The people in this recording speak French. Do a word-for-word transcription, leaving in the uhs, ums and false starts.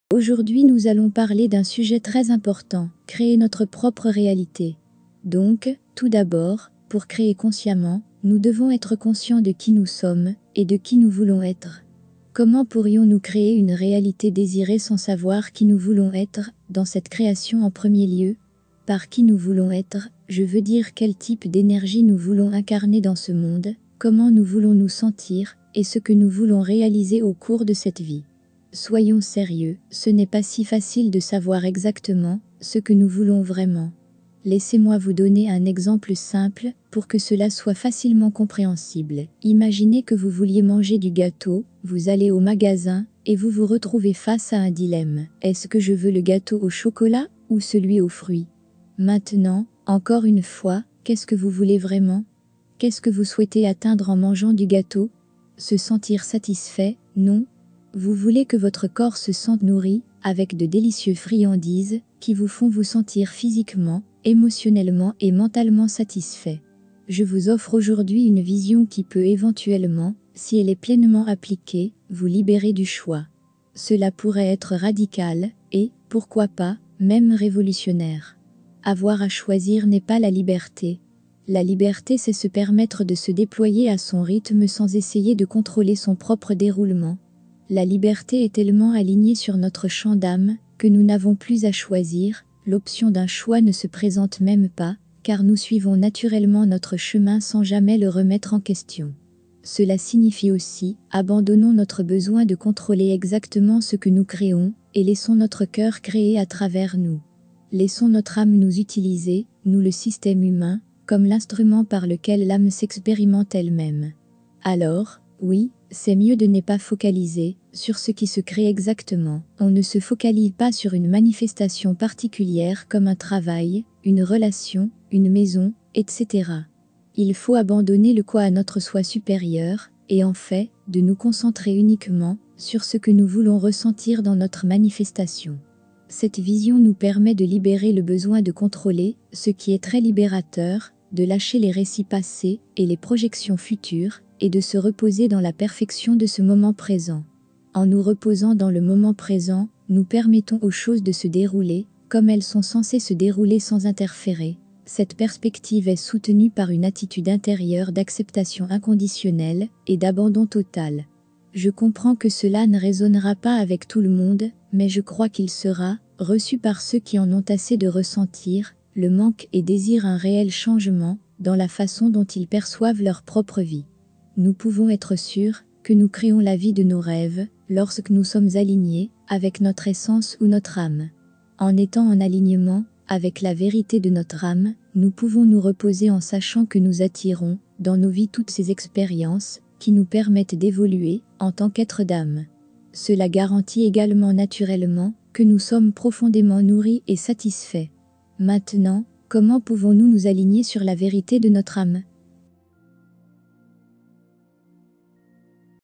Aujourd'hui nous allons parler d'un sujet très important, créer notre propre réalité. Donc, tout d'abord, pour créer consciemment, nous devons être conscients de qui nous sommes et de qui nous voulons être. Comment pourrions-nous créer une réalité désirée sans savoir qui nous voulons être dans cette création en premier lieu? Par qui nous voulons être, je veux dire quel type d'énergie nous voulons incarner dans ce monde, comment nous voulons nous sentir, et ce que nous voulons réaliser au cours de cette vie. Soyons sérieux, ce n'est pas si facile de savoir exactement ce que nous voulons vraiment. Laissez-moi vous donner un exemple simple pour que cela soit facilement compréhensible. Imaginez que vous vouliez manger du gâteau, vous allez au magasin et vous vous retrouvez face à un dilemme. Est-ce que je veux le gâteau au chocolat ou celui aux fruits? Maintenant, encore une fois, qu'est-ce que vous voulez vraiment? Qu'est-ce que vous souhaitez atteindre en mangeant du gâteau? Se sentir satisfait? Non. Vous voulez que votre corps se sente nourri, avec de délicieuses friandises, qui vous font vous sentir physiquement, émotionnellement et mentalement satisfait. Je vous offre aujourd'hui une vision qui peut éventuellement, si elle est pleinement appliquée, vous libérer du choix. Cela pourrait être radical, et, pourquoi pas, même révolutionnaire. Avoir à choisir n'est pas la liberté. La liberté, c'est se permettre de se déployer à son rythme sans essayer de contrôler son propre déroulement. La liberté est tellement alignée sur notre champ d'âme que nous n'avons plus à choisir, l'option d'un choix ne se présente même pas, car nous suivons naturellement notre chemin sans jamais le remettre en question. Cela signifie aussi, abandonnons notre besoin de contrôler exactement ce que nous créons, et laissons notre cœur créer à travers nous. Laissons notre âme nous utiliser, nous le système humain, comme l'instrument par lequel l'âme s'expérimente elle-même. Alors, oui, c'est mieux de ne pas focaliser sur ce qui se crée exactement. On ne se focalise pas sur une manifestation particulière comme un travail, une relation, une maison, et cetera. Il faut abandonner le quoi à notre soi supérieur, et en fait, de nous concentrer uniquement sur ce que nous voulons ressentir dans notre manifestation. Cette vision nous permet de libérer le besoin de contrôler, ce qui est très libérateur, de lâcher les récits passés et les projections futures, et de se reposer dans la perfection de ce moment présent. En nous reposant dans le moment présent, nous permettons aux choses de se dérouler, comme elles sont censées se dérouler sans interférer. Cette perspective est soutenue par une attitude intérieure d'acceptation inconditionnelle et d'abandon total. Je comprends que cela ne résonnera pas avec tout le monde, mais je crois qu'il sera reçu par ceux qui en ont assez de ressentir le manque et désirent un réel changement dans la façon dont ils perçoivent leur propre vie. Nous pouvons être sûrs que nous créons la vie de nos rêves lorsque nous sommes alignés avec notre essence ou notre âme. En étant en alignement avec la vérité de notre âme, nous pouvons nous reposer en sachant que nous attirons dans nos vies toutes ces expériences qui nous permettent d'évoluer en tant qu'être d'âme. Cela garantit également naturellement que nous sommes profondément nourris et satisfaits. Maintenant, comment pouvons-nous nous aligner sur la vérité de notre âme?